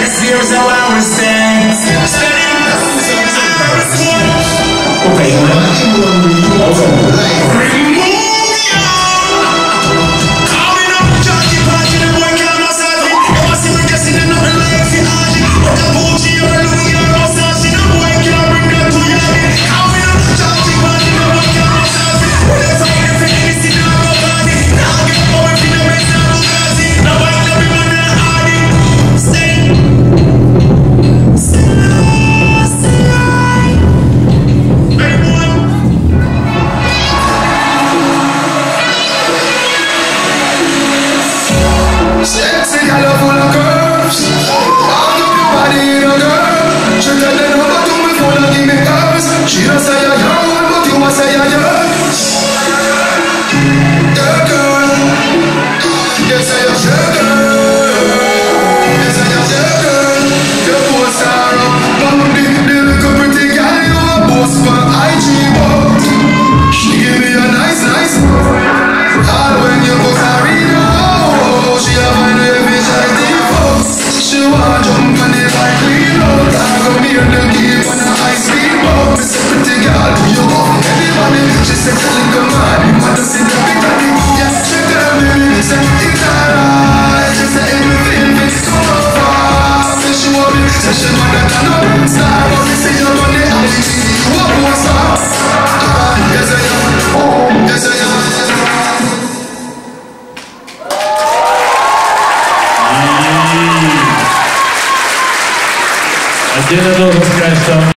Yes, here's how I was saying. Steady. Sexy, colorful of curves. All of your body in a girl. She tell them what to me for and give me curves. She don't say you're young, but you must say you're young. Yeah, girl. Yes, I am your girl. Yes, I am your girl. Your posts are up. Bambi, the little pretty girl you a post for IG, but she give me a nice, nice. All when you go carry now. She a find every shiny post. She wanna jump on the bike wheel out. I go near the game on a high speed boat. Miss a pretty girl, you want anybody? She said, "Come on, you want to see the big daddy?" Yes, she tell me, say it's alright. She said everything is so far. Say she want me, say she wanna turn up star. But me see you on the IGTV, you a post star. Yes I am, yes I am. Отдельно должен сказать, что